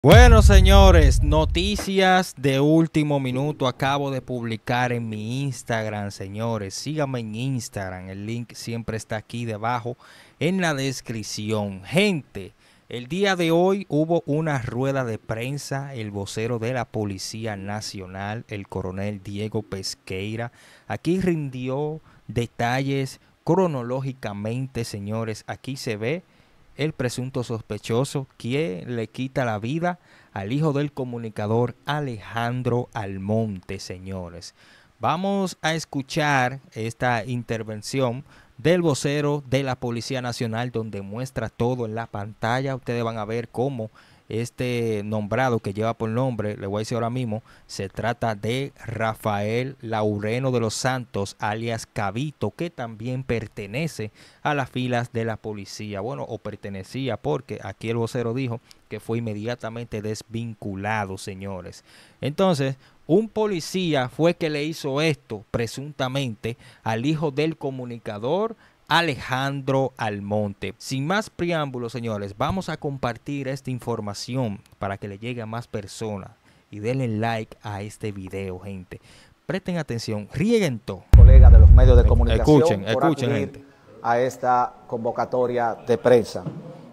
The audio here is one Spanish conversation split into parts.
Bueno, señores, noticias de último minuto. Acabo de publicar en mi Instagram, señores. Síganme en Instagram. El link siempre está aquí debajo en la descripción. Gente, el día de hoy hubo una rueda de prensa. El vocero de la Policía Nacional, el coronel Diego Pesqueira, aquí rindió detalles cronológicamente, señores. Aquí se ve el presunto sospechoso quien le quita la vida al hijo del comunicador Alejandro Almonte, señores. Vamos a escuchar esta intervención del vocero de la Policía Nacional, donde muestra todo en la pantalla. Ustedes van a ver cómo este nombrado, que lleva por nombre, le voy a decir ahora mismo, se trata de Rafael Laureno de los Santos, alias Cabito, que también pertenece a las filas de la policía. Bueno, o pertenecía, porque aquí el vocero dijo que fue inmediatamente desvinculado, señores. Entonces, un policía fue que le hizo esto, presuntamente, al hijo del comunicador Alejandro Almonte. Sin más preámbulos, señores, vamos a compartir esta información para que le llegue a más personas. Y denle like a este video, gente. Presten atención, rieguen todo. Colega de los medios de comunicación, escuchen, gente, a esta convocatoria de prensa.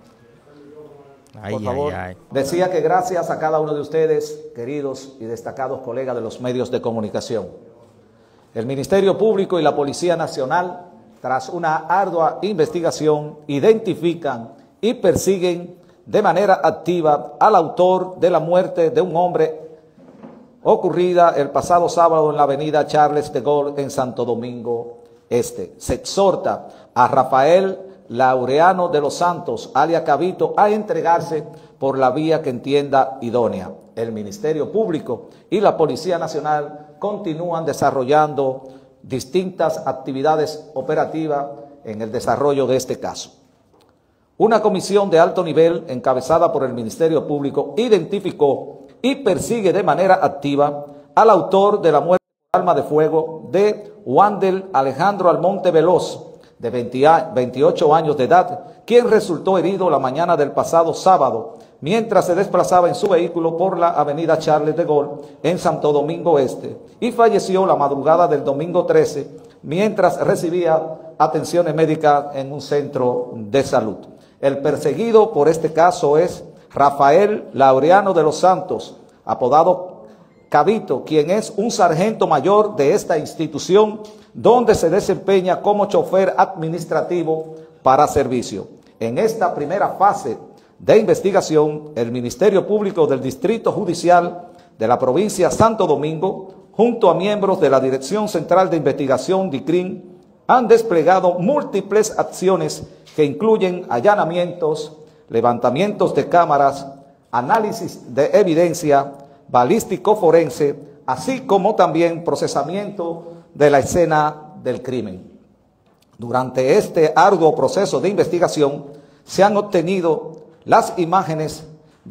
Por favor, decía que gracias a cada uno de ustedes, queridos y destacados colegas de los medios de comunicación, el Ministerio Público y la Policía Nacional, tras una ardua investigación, identifican y persiguen de manera activa al autor de la muerte de un hombre ocurrida el pasado sábado en la avenida Charles de Gaulle en Santo Domingo Este. Se exhorta a Rafael Laureano de los Santos, alias Cabito, a entregarse por la vía que entienda idónea. El Ministerio Público y la Policía Nacional continúan desarrollando distintas actividades operativas en el desarrollo de este caso. Una comisión de alto nivel encabezada por el Ministerio Público identificó y persigue de manera activa al autor de la muerte por arma de fuego de Wandel Alejandro Almonte Veloz, de 28 años de edad, quien resultó herido la mañana del pasado sábado mientras se desplazaba en su vehículo por la avenida Charles de Gaulle en Santo Domingo Este, y falleció la madrugada del domingo 13 mientras recibía atenciones médicas en un centro de salud. El perseguido por este caso es Rafael Laureano de los Santos, apodado Cabito, quien es un sargento mayor de esta institución, donde se desempeña como chofer administrativo para servicio. En esta primera fase de investigación, el Ministerio Público del Distrito Judicial de la provincia Santo Domingo, junto a miembros de la Dirección Central de Investigación DICRIN, han desplegado múltiples acciones que incluyen allanamientos, levantamientos de cámaras, análisis de evidencia, balístico forense, así como también procesamiento de la escena del crimen. Durante este arduo proceso de investigación se han obtenido las imágenes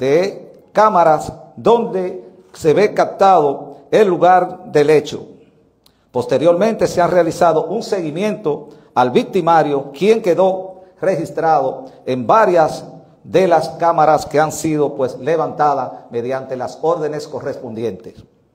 de cámaras donde se ve captado el lugar del hecho. Posteriormente se ha realizado un seguimiento al victimario, quien quedó registrado en varias de las cámaras que han sido levantadas mediante las órdenes correspondientes.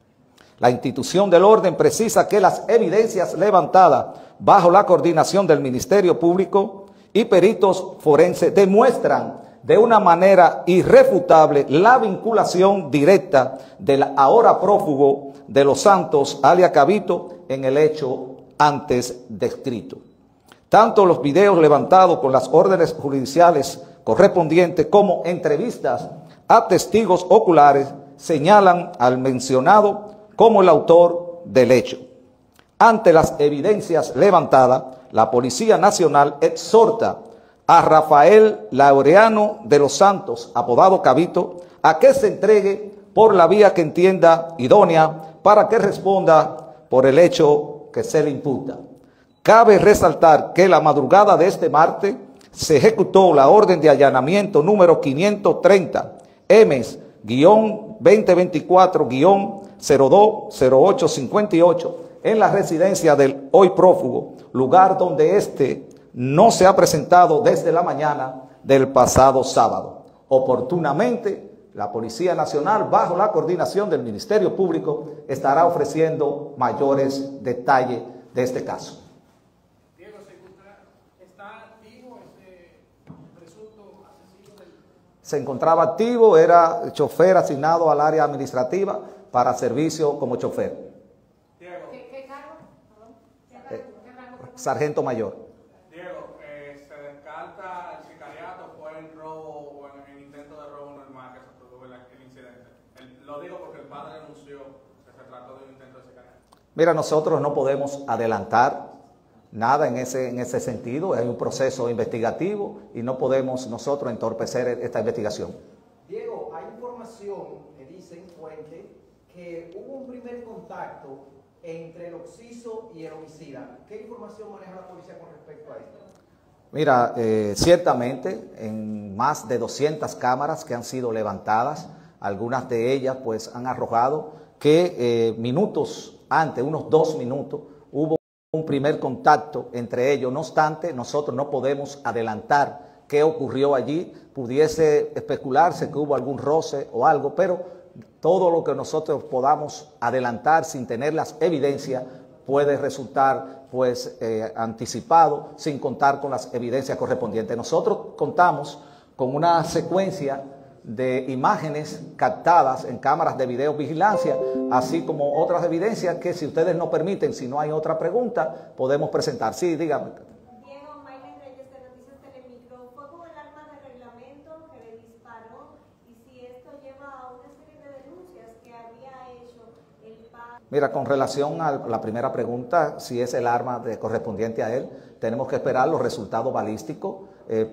La institución del orden precisa que las evidencias levantadas bajo la coordinación del Ministerio Público y peritos forenses demuestran de una manera irrefutable la vinculación directa del ahora prófugo de los Santos, alias Cabito, en el hecho antes descrito. Tanto los videos levantados con las órdenes judiciales correspondientes como entrevistas a testigos oculares señalan al mencionado como el autor del hecho. Ante las evidencias levantadas, la Policía Nacional exhorta a Rafael Laureano de los Santos, apodado Cabito, a que se entregue por la vía que entienda idónea para que responda por el hecho que se le imputa. Cabe resaltar que la madrugada de este martes se ejecutó la orden de allanamiento número 530 M-2024-020858 en la residencia del hoy prófugo, lugar donde éste no se ha presentado desde la mañana del pasado sábado. Oportunamente la Policía Nacional, bajo la coordinación del Ministerio Público, estará ofreciendo mayores detalles de este caso. Diego, ¿está activo ese presunto asesino? Se encontraba activo, era chofer asignado al área administrativa para servicio como chofer. Diego. ¿Qué cargo? ¿Qué rango? Sargento mayor. Diego, se descarta el sicariato, fue el robo o el intento de robo normal que se produjo el incidente. Lo digo porque el padre denunció que se trató de un intento de sicariato. Mira, nosotros no podemos adelantar nada en ese sentido, hay un proceso investigativo y no podemos nosotros entorpecer esta investigación. Diego, hay información que dicen fuente que hubo un primer contacto entre el occiso y el homicida. ¿Qué información maneja la policía con respecto a esto? Mira, ciertamente en más de 200 cámaras que han sido levantadas, algunas de ellas pues han arrojado que minutos antes, unos 2 minutos, hubo un primer contacto entre ellos. No obstante, nosotros no podemos adelantar qué ocurrió allí. Pudiese especularse que hubo algún roce o algo, pero todo lo que nosotros podamos adelantar sin tener las evidencias puede resultar pues anticipado sin contar con las evidencias correspondientes. Nosotros contamos con una secuencia de imágenes captadas en cámaras de videovigilancia, así como otras evidencias que, si ustedes nos permiten, si no hay otra pregunta, podemos presentar. Sí, dígame. Diego, Maylen Reyes de Noticias Telemicro, ¿fue con el arma de reglamento que le disparó? Y si esto lleva a una serie de denuncias que había hecho el padre. Mira, con relación a la primera pregunta, si es el arma correspondiente a él, tenemos que esperar los resultados balísticos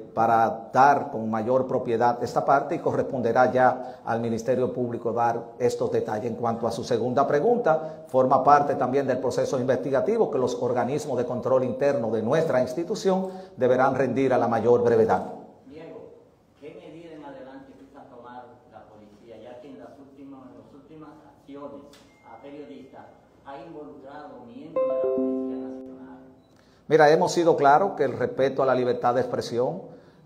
para dar con mayor propiedad esta parte, y corresponderá ya al Ministerio Público dar estos detalles. En cuanto a su segunda pregunta, forma parte también del proceso investigativo que los organismos de control interno de nuestra institución deberán rendir a la mayor brevedad. Diego, ¿qué medida en adelante piensa tomar la policía, ya que en las últimas acciones a periodistas ha involucrado miembros de la Policía Nacional? Mira, hemos sido claros que el respeto a la libertad de expresión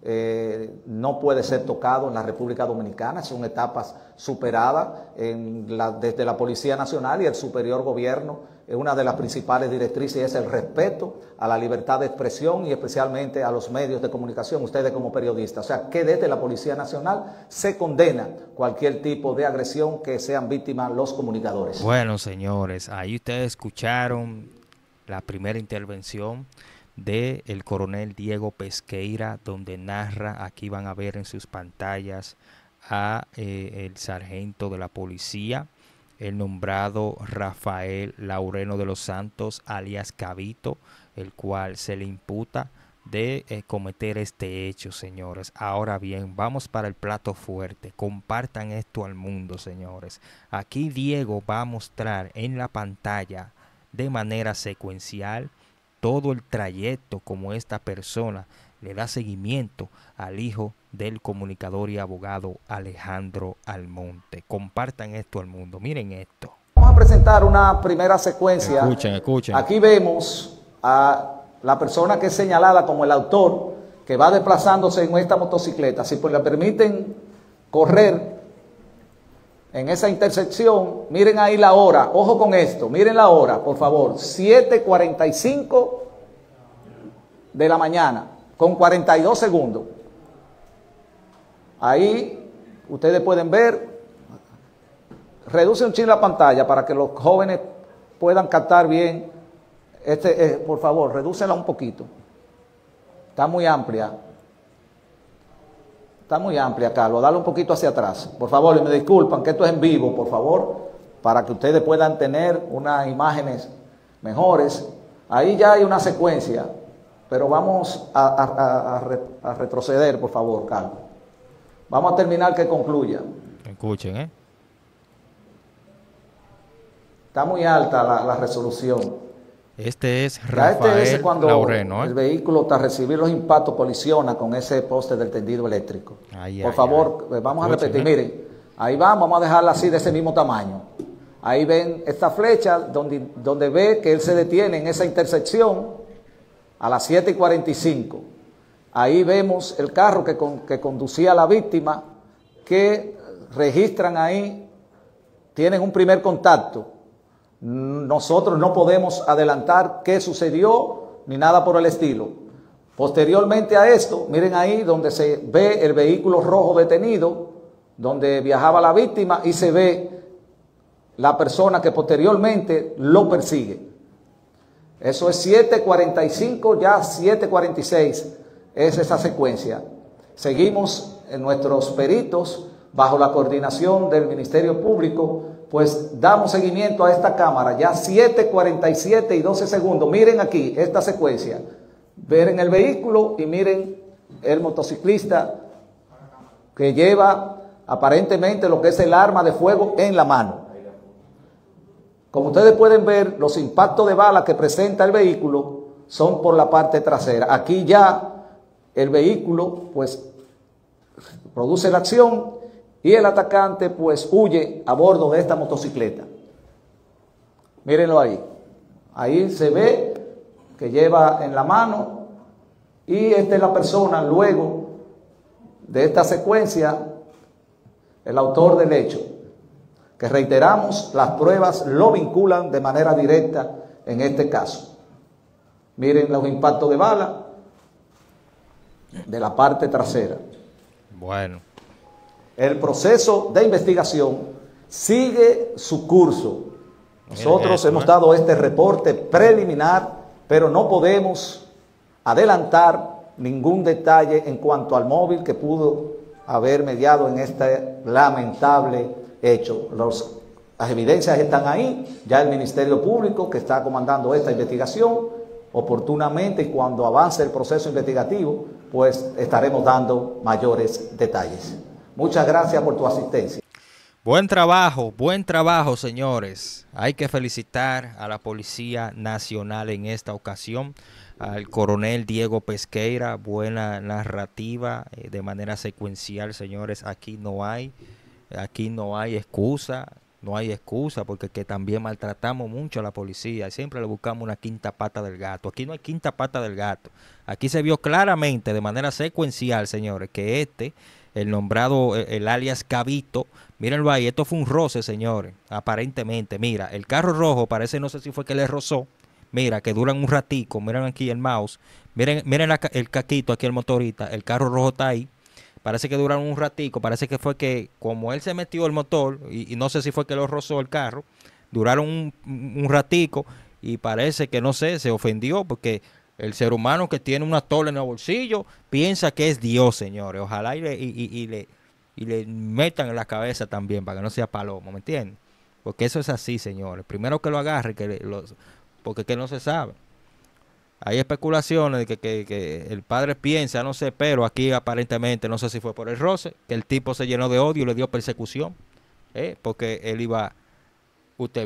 no puede ser tocado en la República Dominicana. Son etapas superadas desde la Policía Nacional y el superior gobierno. Una de las principales directrices es el respeto a la libertad de expresión y especialmente a los medios de comunicación, ustedes como periodistas. O sea, que desde la Policía Nacional se condena cualquier tipo de agresión que sean víctimas los comunicadores. Bueno, señores, ahí ustedes escucharon la primera intervención del coronel Diego Pesqueira, donde narra, aquí van a ver en sus pantallas a el sargento de la policía, el nombrado Rafael Laureno de los Santos, alias Cabito, el cual se le imputa de cometer este hecho, señores. Ahora bien, vamos para el plato fuerte. Compartan esto al mundo, señores. Aquí Diego va a mostrar en la pantalla de manera secuencial todo el trayecto como esta persona le da seguimiento al hijo del comunicador y abogado Alejandro Almonte. Compartan esto al mundo, miren esto. Vamos a presentar una primera secuencia. Escuchen. Aquí vemos a la persona que es señalada como el autor, que va desplazándose en esta motocicleta. Si pues le permiten correr en esa intersección, miren ahí la hora, ojo con esto, miren la hora, por favor, 7:45 de la mañana, con 42 segundos. Ahí ustedes pueden ver, reduce un chin la pantalla para que los jóvenes puedan captar bien, por favor, redúcela un poquito, está muy amplia. Está muy amplia, Carlos. Dale un poquito hacia atrás. Por favor, y me disculpan que esto es en vivo, por favor, para que ustedes puedan tener unas imágenes mejores. Ahí ya hay una secuencia, pero vamos a retroceder, por favor, Carlos. Vamos a terminar que concluya. Escuchen, Está muy alta la resolución. Este es Ya Rafael es cuando Laureno, el vehículo, tras recibir los impactos, colisiona con ese poste del tendido eléctrico. Por favor, vamos a repetir. Miren, ahí vamos a dejarla así de ese mismo tamaño. Ahí ven esta flecha donde ve que él se detiene en esa intersección a las 7:45. Ahí vemos el carro que conducía a la víctima, que registran ahí, tienen un primer contacto. Nosotros no podemos adelantar qué sucedió ni nada por el estilo. Posteriormente a esto, miren ahí donde se ve el vehículo rojo detenido, donde viajaba la víctima, y se ve la persona que posteriormente lo persigue. Eso es 7:45, ya 7:46 es esa secuencia. Seguimos en nuestros peritos, bajo la coordinación del Ministerio Público, pues damos seguimiento a esta cámara, ya 7:47 y 12 segundos. Miren aquí esta secuencia. Miren el vehículo y miren el motociclista que lleva aparentemente lo que es el arma de fuego en la mano. Como ustedes pueden ver, los impactos de bala que presenta el vehículo son por la parte trasera. Aquí ya el vehículo pues produce la acción y el atacante pues huye a bordo de esta motocicleta. Mírenlo ahí. Ahí se ve que lleva en la mano, y esta es la persona luego de esta secuencia, el autor del hecho, que reiteramos, las pruebas lo vinculan de manera directa en este caso. Miren los impactos de bala de la parte trasera. Bueno. El proceso de investigación sigue su curso. Nosotros hemos dado este reporte preliminar, pero no podemos adelantar ningún detalle en cuanto al móvil que pudo haber mediado en este lamentable hecho. Las evidencias están ahí, ya el Ministerio Público, que está comandando esta investigación, oportunamente, y cuando avance el proceso investigativo, pues estaremos dando mayores detalles. Muchas gracias por tu asistencia. Buen trabajo, señores. Hay que felicitar a la Policía Nacional en esta ocasión, al coronel Diego Pesqueira. Buena narrativa, de manera secuencial, señores. Aquí no hay excusa, porque que también maltratamos mucho a la policía y siempre le buscamos una quinta pata del gato. Aquí no hay quinta pata del gato. Aquí se vio claramente, de manera secuencial, señores, que el nombrado, el alias Cabito, mírenlo ahí, esto fue un roce, señores, aparentemente. Mira, el carro rojo parece, no sé si fue que le rozó, mira, que duran un ratico, miren aquí el mouse, miren el caquito aquí, el motorista, el carro rojo está ahí, parece que duraron un ratico, parece que fue que, como él se metió el motor, y no sé si fue que lo rozó el carro, duraron un ratico, y parece que, no sé, se ofendió, porque el ser humano que tiene una tola en el bolsillo piensa que es Dios, señores. Ojalá y le metan en la cabeza también para que no sea palomo, ¿me entienden? Porque eso es así, señores. Primero que lo agarre, porque que no se sabe. Hay especulaciones de que el padre piensa, no sé, pero aquí aparentemente, no sé si fue por el roce, que el tipo se llenó de odio y le dio persecución. Porque él iba... Usted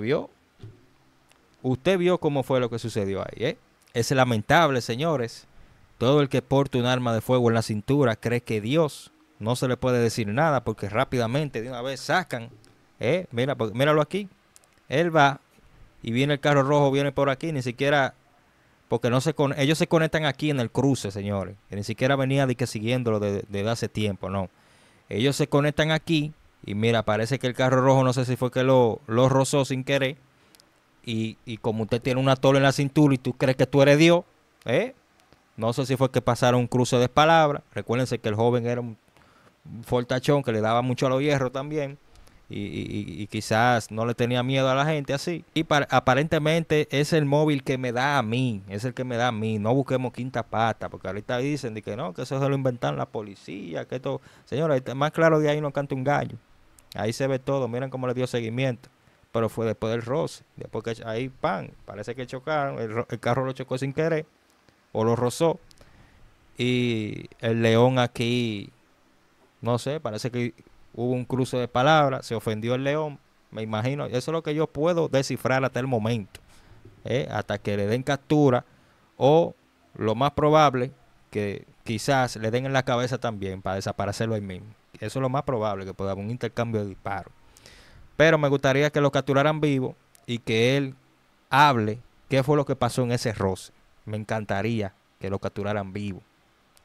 vio cómo fue lo que sucedió ahí, Es lamentable, señores. Todo el que porta un arma de fuego en la cintura cree que Dios, no se le puede decir nada porque rápidamente de una vez sacan. Míralo aquí. Él va y viene el carro rojo, viene por aquí, ni siquiera, porque ellos se conectan aquí en el cruce, señores. Que ni siquiera venía de que siguiéndolo desde hace tiempo, no. Ellos se conectan aquí y mira, parece que el carro rojo, no sé si fue que lo rozó sin querer. Y como usted tiene una tola en la cintura y tú crees que tú eres Dios, no sé si fue que pasaron un cruce de palabras. Recuérdense que el joven era un fortachón que le daba mucho a los hierros también. Y quizás no le tenía miedo a la gente así. Y aparentemente es el móvil que me da a mí. Es el que me da a mí. No busquemos quinta pata. Porque ahorita dicen de que no, que eso se lo inventaron la policía. Que esto, señora, más claro de ahí no canta un gallo. Ahí se ve todo. Miren cómo le dio seguimiento. Pero fue después del roce. Después que ahí, parece que chocaron. El carro lo chocó sin querer. O lo rozó. Y el león aquí, no sé, parece que hubo un cruce de palabras. Se ofendió el león. Me imagino. Eso es lo que yo puedo descifrar hasta el momento. Hasta que le den captura. O lo más probable, que quizás le den en la cabeza también para desaparecerlo ahí mismo. Eso es lo más probable, que pueda haber un intercambio de disparos. Pero me gustaría que lo capturaran vivo y que él hable qué fue lo que pasó en ese roce. Me encantaría que lo capturaran vivo.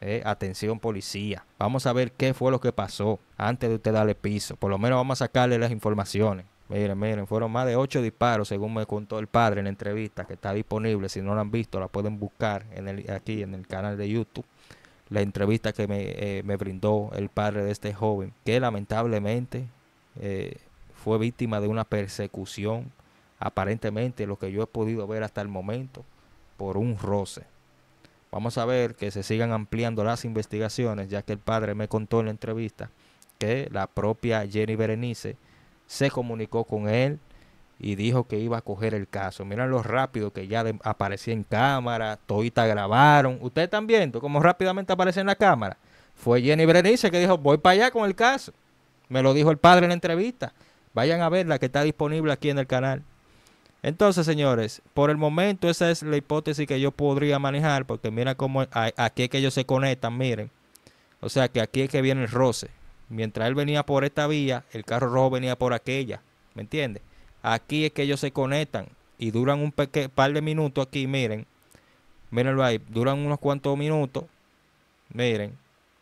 Atención policía. Vamos a ver qué fue lo que pasó antes de usted darle piso. Por lo menos vamos a sacarle las informaciones. Miren, fueron más de 8 disparos, según me contó el padre en la entrevista, que está disponible. Si no la han visto, la pueden buscar aquí en el canal de YouTube. La entrevista que me brindó el padre de este joven, que lamentablemente fue víctima de una persecución, aparentemente lo que yo he podido ver hasta el momento, por un roce. Vamos a ver que se sigan ampliando las investigaciones, ya que el padre me contó en la entrevista que la propia Jenny Berenice se comunicó con él y dijo que iba a coger el caso. Miren lo rápido que ya aparecía en cámara, todita grabaron. Ustedes están viendo cómo rápidamente aparece en la cámara. Fue Jenny Berenice que dijo, voy para allá con el caso. Me lo dijo el padre en la entrevista. Vayan a verla, que está disponible aquí en el canal. Entonces, señores, por el momento esa es la hipótesis que yo podría manejar, porque mira cómo aquí es que ellos se conectan, miren. O sea que aquí es que viene el roce. Mientras él venía por esta vía, el carro rojo venía por aquella, ¿me entiendes? Aquí es que ellos se conectan y duran un par de minutos aquí, miren. Mírenlo ahí, duran unos cuantos minutos. Miren.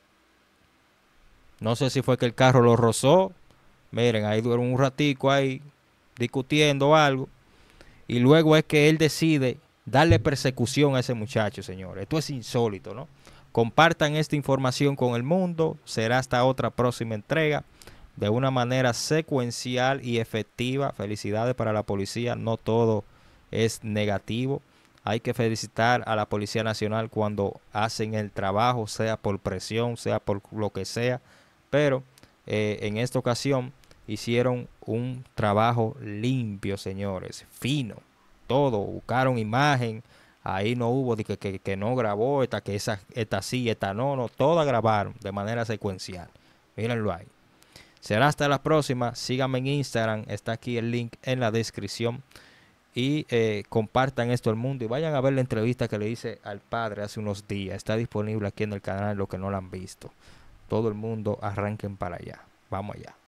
No sé si fue que el carro lo rozó. Miren, ahí duran un ratico ahí discutiendo algo. Y luego es que él decide darle persecución a ese muchacho, señores. Esto es insólito, ¿no? Compartan esta información con el mundo. Será hasta otra próxima entrega de una manera secuencial y efectiva. Felicidades para la policía. No todo es negativo. Hay que felicitar a la Policía Nacional cuando hacen el trabajo, sea por presión, sea por lo que sea. Pero en esta ocasión hicieron un trabajo limpio, señores, fino, todo, buscaron imagen, ahí no hubo de que no grabó, esta sí, esta no, todas grabaron de manera secuencial. Mírenlo ahí. Será hasta la próxima, síganme en Instagram, está aquí el link en la descripción y compartan esto al mundo y vayan a ver la entrevista que le hice al padre hace unos días, está disponible aquí en el canal, los que no la han visto. Todo el mundo arranquen para allá, vamos allá.